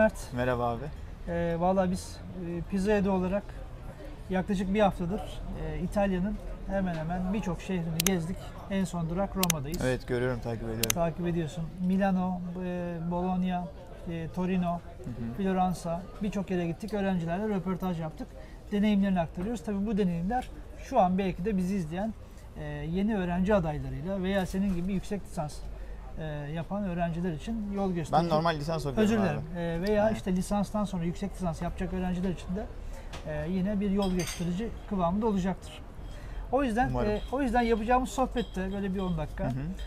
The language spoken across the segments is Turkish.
Mert. Merhaba abi. Valla biz Pizza Edu olarak yaklaşık bir haftadır İtalya'nın hemen hemen birçok şehrini gezdik. En son durak Roma'dayız. Evet, görüyorum, takip ediyorum. Takip ediyorsun. Milano, Bologna, Torino, Floransa, birçok yere gittik. Öğrencilerle röportaj yaptık. Deneyimlerini aktarıyoruz. Tabii bu deneyimler şu an belki de bizi izleyen yeni öğrenci adaylarıyla veya senin gibi yüksek lisans yapan öğrenciler için yol gösterici. Ben normal lisans okuyorum. Özür dilerim. Veya Aynen. işte lisanstan sonra yüksek lisans yapacak öğrenciler için de yine bir yol gösterici kıvamında olacaktır. O yüzden yapacağımız sohbette böyle bir 10 dakika.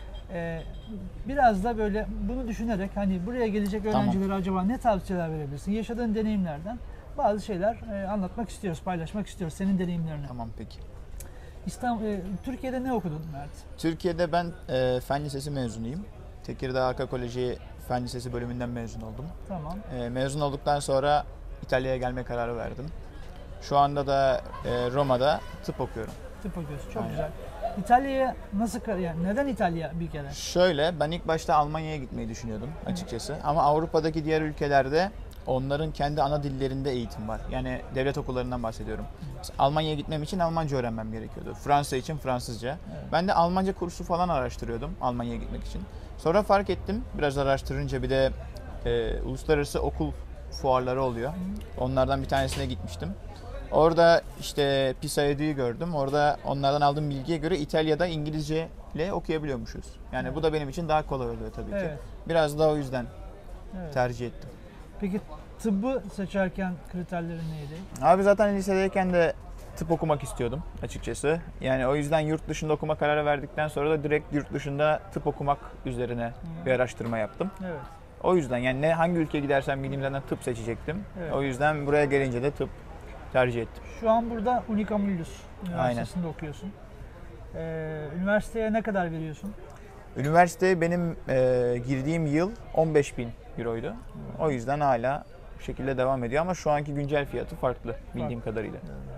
Biraz da böyle bunu düşünerek hani buraya gelecek öğrencilere acaba ne tavsiyeler verebilirsin? Yaşadığın deneyimlerden bazı şeyler anlatmak istiyoruz, paylaşmak istiyoruz senin deneyimlerini. Tamam, peki. Türkiye'de ne okudun Mert? Türkiye'de ben Fen Lisesi mezunuyum. Tekirdağ Arka Koleji Fen Lisesi bölümünden mezun oldum. Tamam. Mezun olduktan sonra İtalya'ya gelme kararı verdim. Şu anda da Roma'da tıp okuyorum. Tıp okuyorsun, çok Aynen. güzel. İtalya'ya nasıl, yani neden İtalya bir kere? Şöyle, ben ilk başta Almanya'ya gitmeyi düşünüyordum açıkçası. Ama Avrupa'daki diğer ülkelerde onların kendi ana dillerinde eğitim var. Yani devlet okullarından bahsediyorum. Almanya'ya gitmem için Almanca öğrenmem gerekiyordu. Fransa için Fransızca. Evet. Ben de Almanca kursu falan araştırıyordum Almanya'ya gitmek için. Sonra fark ettim, biraz araştırınca bir de uluslararası okul fuarları oluyor. Onlardan bir tanesine gitmiştim. Orada işte Pizza Edu'yu gördüm. Orada onlardan aldığım bilgiye göre İtalya'da İngilizce ile okuyabiliyormuşuz. Yani bu da benim için daha kolay oluyor tabii ki. Evet. Biraz da o yüzden Evet. tercih ettim. Peki tıbbı seçerken kriterlerin neydi? Abi zaten lisedeyken de tıp okumak istiyordum açıkçası. Yani o yüzden yurt dışında okuma kararı verdikten sonra da direkt yurt dışında tıp okumak üzerine bir araştırma yaptım. Evet. O yüzden yani hangi ülkeye gidersem gideyim zaten tıp seçecektim. Evet. O yüzden buraya gelince de tıp tercih ettim. Şu an burada Unicamullus Üniversitesi'nde okuyorsun. Üniversiteye ne kadar veriyorsun? Üniversiteye benim girdiğim yıl 15.000 euroydu. O yüzden hala bu şekilde devam ediyor ama şu anki güncel fiyatı farklı bildiğim kadarıyla.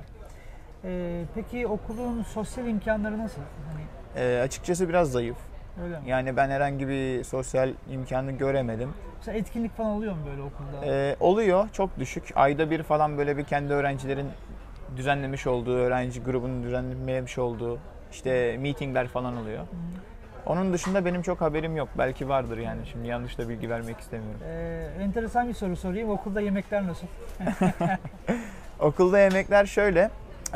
Peki okulun sosyal imkanları nasıl? Hani, Açıkçası biraz zayıf. öyle mi? Yani ben herhangi bir sosyal imkanı göremedim. Mesela etkinlik falan oluyor mu böyle okulda? Oluyor, çok düşük. Ayda bir falan böyle bir kendi öğrencilerin düzenlemiş olduğu, öğrenci grubunun düzenlemiş olduğu işte meetingler falan oluyor. Onun dışında benim çok haberim yok. Belki vardır yani. Şimdi yanlış da bilgi vermek istemiyorum. Enteresan bir soru sorayım. Okulda yemekler nasıl? Okulda yemekler şöyle.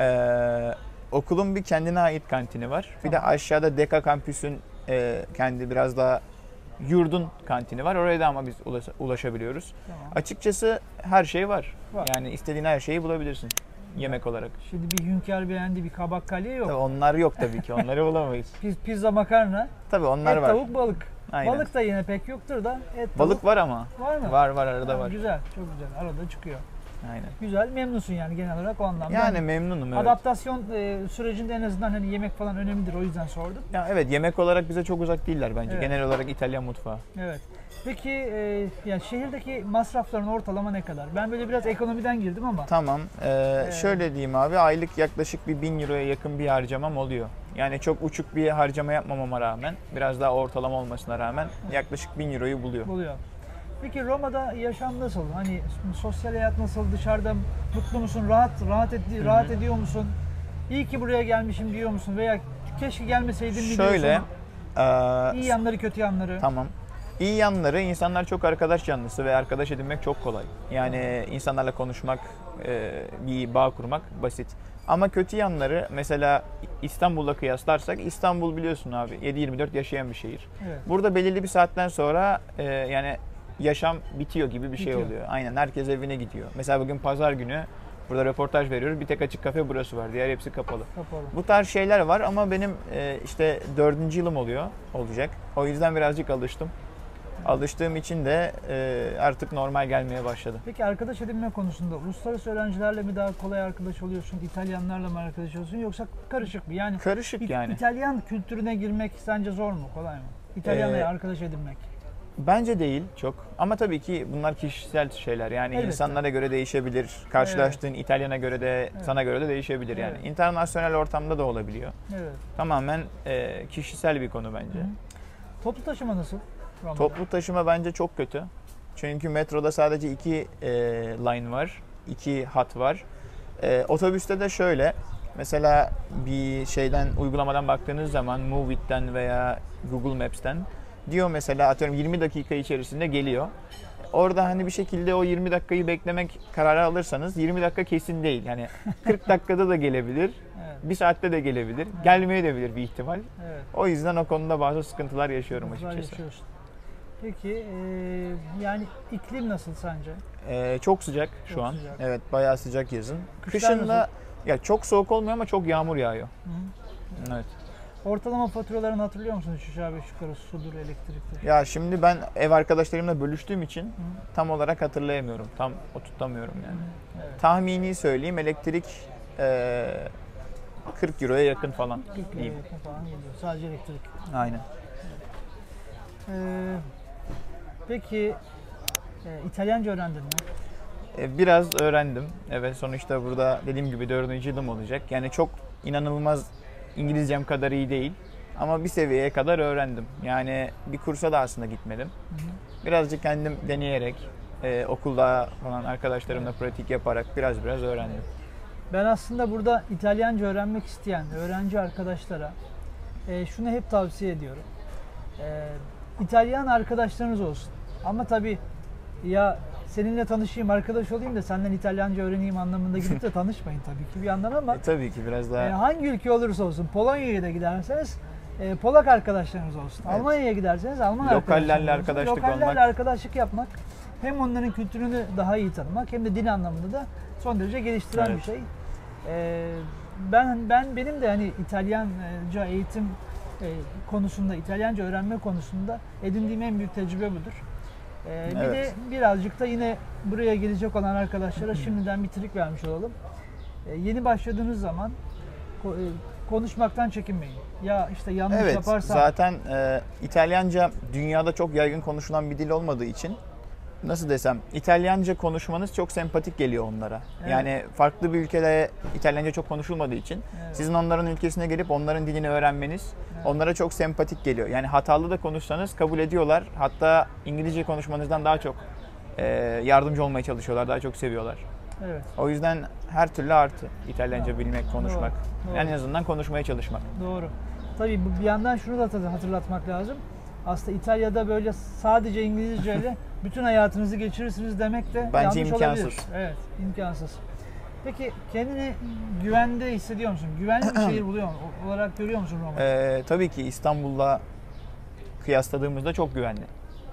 Okulun bir kendine ait kantini var. Bir de aşağıda Deka kampüsün kendi biraz daha yurdun kantini var. Oraya da ama biz ulaşabiliyoruz. Tamam. Açıkçası her şey var. Var. Yani istediğin her şeyi bulabilirsin yemek olarak. Şimdi bir Hünkar beğendi, bir kabakkalye yok. Tabii onlar yok tabii ki. Onları bulamayız. Pizza, makarna, Tabii onlar et, var. tavuk, balık. Aynen. Balık da yine pek yoktur da et, tavuk. Balık var ama. Var mı? Var arada var. Güzel, çok güzel. Arada çıkıyor. Aynen. Güzel, memnunsun yani genel olarak o anlamda. Yani memnunum, evet. Adaptasyon sürecinde en azından hani yemek falan önemlidir, o yüzden sordum. Ya evet, yemek olarak bize çok uzak değiller bence. Evet. Genel olarak İtalyan mutfağı. Evet. Peki yani şehirdeki masrafların ortalama ne kadar? Ben böyle biraz ekonomiden girdim ama. Tamam. Şöyle diyeyim abi, aylık yaklaşık bir 1.000 euroya yakın bir harcamam oluyor. Yani çok uçuk bir harcama yapmamama rağmen, biraz daha ortalama olmasına rağmen yaklaşık 1.000 euroyu buluyor. Peki Roma'da yaşam nasıl? Hani sosyal hayat nasıl? Dışarıda mutlu musun? Rahat ediyor musun? İyi ki buraya gelmişim diyor musun? Veya keşke gelmeseydim mi diyorsun? Şöyle, İyi yanları, kötü yanları. tamam. İyi yanları, insanlar çok arkadaş canlısı ve arkadaş edinmek çok kolay. Yani insanlarla konuşmak, bir bağ kurmak basit. Ama kötü yanları, mesela İstanbul'la kıyaslarsak, İstanbul biliyorsun abi 7/24 yaşayan bir şehir. Evet. Burada belirli bir saatten sonra yani yaşam bitiyor gibi bir şey Bitiyor. oluyor. Aynen, herkes evine gidiyor. Mesela bugün pazar günü burada röportaj veriyoruz. Bir tek açık kafe burası var. Diğer hepsi kapalı. Bu tarz şeyler var ama benim işte 4. yılım olacak. O yüzden birazcık alıştım. Alıştığım için de artık normal gelmeye başladı. Peki arkadaş edinme konusunda uluslararası öğrencilerle mi daha kolay arkadaş oluyorsun, İtalyanlarla mı arkadaş oluyorsun, yoksa karışık mı? Yani Karışık yani. İtalyan kültürüne girmek sence zor mu, kolay mı? İtalyanla arkadaş edinmek. Bence değil çok. Ama tabii ki bunlar kişisel şeyler. Yani Elbette. insanlara göre değişebilir. Karşılaştığın İtalyana göre de sana göre de değişebilir yani. Evet. İnternasyonel ortamda da olabiliyor. Evet. Tamamen kişisel bir konu bence. Toplu taşıma nasıl Roma'da? Toplu taşıma bence çok kötü. Çünkü metroda sadece 2 line var, 2 hat var. Otobüste de şöyle, mesela bir şeyden, uygulamadan baktığınız zaman, Moovit'ten veya Google Maps'ten diyor mesela, atıyorum 20 dakika içerisinde geliyor. Orada hani bir şekilde o 20 dakikayı beklemek kararı alırsanız 20 dakika kesin değil. Yani 40 dakikada da gelebilir, Evet. 1 saatte de gelebilir, gelmeye de bilir bir ihtimal. Evet. O yüzden o konuda bazı sıkıntılar yaşıyorum Güzel açıkçası. yaşıyorsun. Peki yani iklim nasıl sence? Çok sıcak şu Çok an. sıcak. Evet, bayağı sıcak yazın. Kışlar Kışın nasıl? da ya çok soğuk olmuyor ama çok yağmur yağıyor. Hı. Evet. Ortalama faturalarını hatırlıyor musun? 3 aşağı 5 yukarı sudur, elektriktir. Ya şimdi ben ev arkadaşlarımla bölüştüğüm için Hı. tam olarak hatırlayamıyorum. Tam oturtamıyorum yani. Evet. Tahmini söyleyeyim, elektrik 40 euroya yakın falan 40 liraya diyeyim. yakın falan geliyor. Sadece elektrik. Aynen. Peki İtalyanca öğrendin mi? Biraz öğrendim. Evet, sonuçta burada dediğim gibi 4. yılım olacak. Yani çok inanılmaz İngilizcem kadar iyi değil. Ama bir seviyeye kadar öğrendim. Yani bir kursa da aslında gitmedim. Hı hı. Birazcık kendim deneyerek, okulda falan arkadaşlarımla pratik yaparak biraz öğrendim. Ben aslında burada İtalyanca öğrenmek isteyen öğrenci arkadaşlara şunu hep tavsiye ediyorum. İtalyan arkadaşlarınız olsun. Ama tabii ya seninle tanışayım, arkadaş olayım da senden İtalyanca öğreneyim anlamında gidip de tanışmayın tabii ki bir yandan ama Tabii ki biraz daha... hangi ülke olursa olsun, Polonya'ya da giderseniz Polak arkadaşlarınız olsun. Evet. Almanya'ya giderseniz Alman Lokallerle arkadaşlarınız olsun. arkadaşlık Lokallerle olmak. arkadaşlık yapmak hem onların kültürünü daha iyi tanımak hem de dil anlamında da son derece geliştiren Evet. bir şey. Benim de hani İtalyanca eğitim konusunda, İtalyanca öğrenme konusunda edindiğim en büyük tecrübe budur. Bir de Evet. birazcık da yine buraya gelecek olan arkadaşlara şimdiden bir trik vermiş olalım. Yeni başladığınız zaman konuşmaktan çekinmeyin. Ya işte yanlış Evet, yaparsam zaten İtalyanca dünyada çok yaygın konuşulan bir dil olmadığı için, nasıl desem, İtalyanca konuşmanız çok sempatik geliyor onlara. Evet. Yani farklı bir ülkede İtalyanca çok konuşulmadığı için Evet. sizin onların ülkesine gelip onların dilini öğrenmeniz Evet. onlara çok sempatik geliyor. Yani hatalı da konuşsanız kabul ediyorlar. Hatta İngilizce konuşmanızdan daha çok yardımcı olmaya çalışıyorlar, daha çok seviyorlar. Evet. O yüzden her türlü artı İtalyanca bilmek, konuşmak. Doğru. En azından konuşmaya çalışmak. Doğru. Tabii bir yandan şunu da hatırlatmak lazım. Aslında İtalya'da böyle sadece İngilizceyle bütün hayatınızı geçirirsiniz demek de Bence yanlış imkansız. olabilir. Evet, imkansız. Peki kendini güvende hissediyor musun? Güvenli bir şehir olarak görüyor musun Roma? Tabii ki İstanbul'la kıyasladığımızda çok güvenli.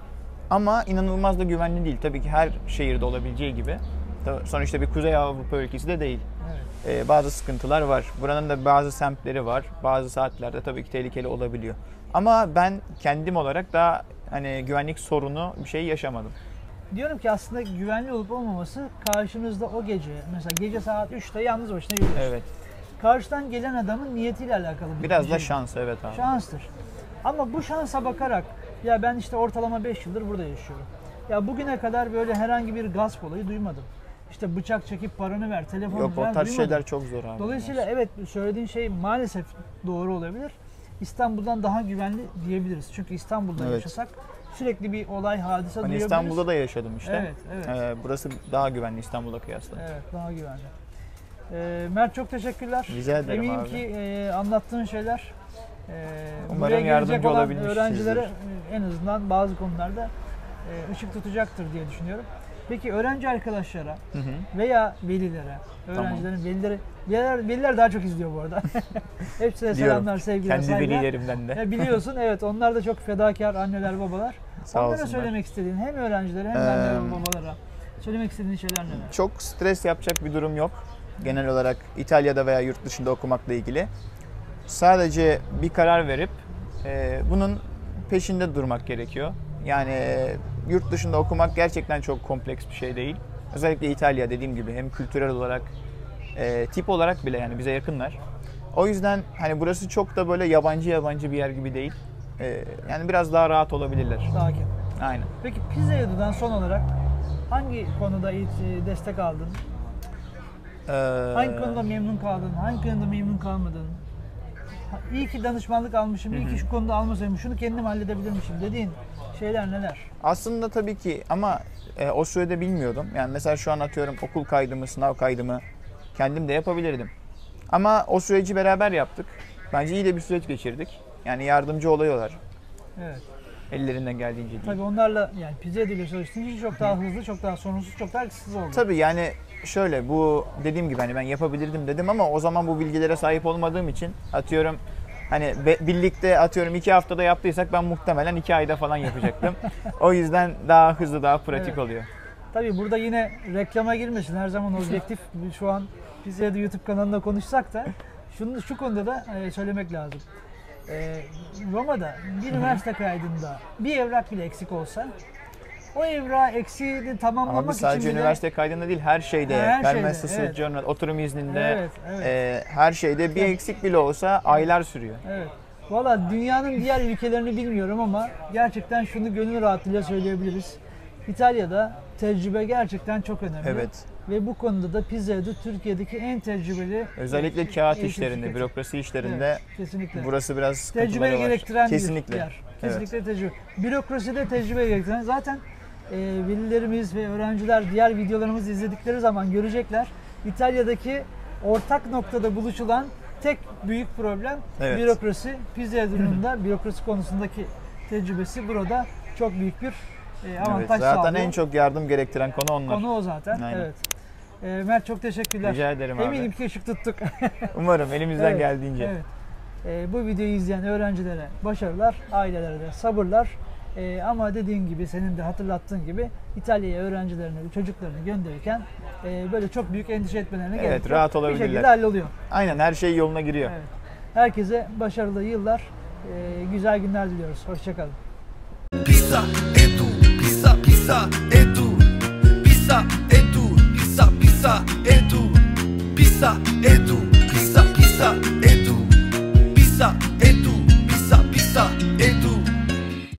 Ama inanılmaz da güvenli değil. Tabii ki her şehirde olabileceği gibi. Sonuçta bir Kuzey Avrupa ülkesi de değil. Evet. Bazı sıkıntılar var. Buranın da bazı semtleri var. Bazı saatlerde tabii ki tehlikeli olabiliyor. Ama ben kendim olarak da hani güvenlik sorunu bir şey yaşamadım. Diyorum ki aslında güvenli olup olmaması karşınızda o gece, mesela gece saat 3'te yalnız başına yürüyorsun. Evet. Karşıdan gelen adamın niyetiyle alakalı Biraz bir da şey. şans, evet abi. Şanstır. Ama bu şansa bakarak ya ben işte ortalama 5 yıldır burada yaşıyorum. Ya bugüne kadar böyle herhangi bir gasp olayı duymadım. İşte bıçak çekip paranı ver, telefonu Yok, ver o tarz duymadım. şeyler çok zor abi. Dolayısıyla evet söylediğin şey maalesef doğru olabilir. İstanbul'dan daha güvenli diyebiliriz. Çünkü İstanbul'da Evet. yaşasak sürekli bir olay, hadise Hani duyabiliriz. İstanbul'da da yaşadım işte. Evet. Burası daha güvenli İstanbul'a kıyasla. Evet, daha güvenli. Mert çok teşekkürler. Rica ederim Eminim abi. ki anlattığın şeyler Umarım buraya gelecek yardımcı olan olabilmişizdir. öğrencilere en azından bazı konularda ışık tutacaktır diye düşünüyorum. Peki öğrenci arkadaşlara Hı hı. veya velilere, öğrencilerin veliler daha çok izliyor bu arada. Hepsine selamlar, sevgiler, Kendi saygılar. velilerimden de. Biliyorsun evet onlar da çok fedakar anneler, babalar. Sağ Onlara olsunlar. söylemek istediğin hem öğrencilere hem anneler ve babalara söylemek istediğin şeyler neler? Çok stres yapacak bir durum yok. Genel olarak İtalya'da veya yurt dışında okumakla ilgili. Sadece bir karar verip bunun peşinde durmak gerekiyor. Yani yurt dışında okumak gerçekten çok kompleks bir şey değil. Özellikle İtalya, dediğim gibi hem kültürel olarak, tip olarak bile yani bize yakınlar. O yüzden hani burası çok da böyle yabancı bir yer gibi değil. Yani biraz daha rahat olabilirler. Sakin. Aynen. Peki Pizza Yadı'dan son olarak hangi konuda destek aldın? Hangi konuda memnun kaldın? Hangi konuda memnun kalmadın? İyi ki danışmanlık almışım, iyi ki şu konuda almasaydım, şunu kendim halledebilirmişim dediğin şeyler neler? Aslında tabii ki ama o sürede bilmiyordum. Yani mesela şu an atıyorum okul kaydımı, sınav kaydımı kendim de yapabilirdim. Ama o süreci beraber yaptık. Bence iyi de bir süreç geçirdik. Yani yardımcı oluyorlar. Evet. Ellerinden geldiğince değil. Tabii onlarla yani Pizzeado ile çalıştığın için çok daha hızlı, çok daha sorunsuz, çok daha etkisiz oldu. Tabii yani şöyle bu dediğim gibi hani ben yapabilirdim dedim ama o zaman bu bilgilere sahip olmadığım için atıyorum hani birlikte atıyorum 2 haftada yaptıysak ben muhtemelen 2 ayda falan yapacaktım. O yüzden daha hızlı, daha pratik Evet. oluyor. Tabii burada yine reklama girmesin. Her zaman objektif. Şu an Pizzeado YouTube kanalında konuşsak da şu konuda da söylemek lazım. Roma'da bir üniversite kaydında bir evrak bile eksik olsa o evrağı eksiğini tamamlamak Abi için sadece bile üniversite kaydında değil her şeyde, Her şeyde, permanent evet. journal, oturum izninde, Evet. her şeyde bir eksik bile olsa aylar sürüyor. Evet. Valla dünyanın diğer ülkelerini bilmiyorum ama gerçekten şunu gönül rahatlığıyla söyleyebiliriz. İtalya'da tecrübe gerçekten çok önemli. Evet. Ve bu konuda da Pizzeado Türkiye'deki en tecrübeli Özellikle kağıt eğitim işlerinde, şirketi. bürokrasi işlerinde Evet, kesinlikle. burası biraz sıkıntıları Tecrübeyi var. gerektiren Kesinlikle. bir yer. Kesinlikle tecrübe. Bürokraside tecrübe gerektiren. Zaten velilerimiz ve öğrenciler diğer videolarımızı izledikleri zaman görecekler. İtalya'daki ortak noktada buluşulan tek büyük problem Evet. bürokrasi. Pizzeado'nun da bürokrasi konusundaki tecrübesi burada çok büyük bir avantaj Evet, zaten sağlıyor. en çok yardım gerektiren konu onlar. Konu o zaten. Aynen. Evet. Mert çok teşekkürler. Rica ederim abi. Eminim ki ışık tuttuk. Umarım elimizden Evet, geldiğince. Evet. Bu videoyu izleyen öğrencilere başarılar, ailelere de sabırlar. Ama dediğin gibi, senin de hatırlattığın gibi İtalya'ya öğrencilerini, çocuklarını gönderirken böyle çok büyük endişe etmelerine Evet, gerek yok. rahat Bir olabilirler. şekilde halloluyor. Aynen her şey yoluna giriyor. Evet. Herkese başarılı yıllar, güzel günler diliyoruz. Hoşçakalın. Pizza Edu, Pizza Edu.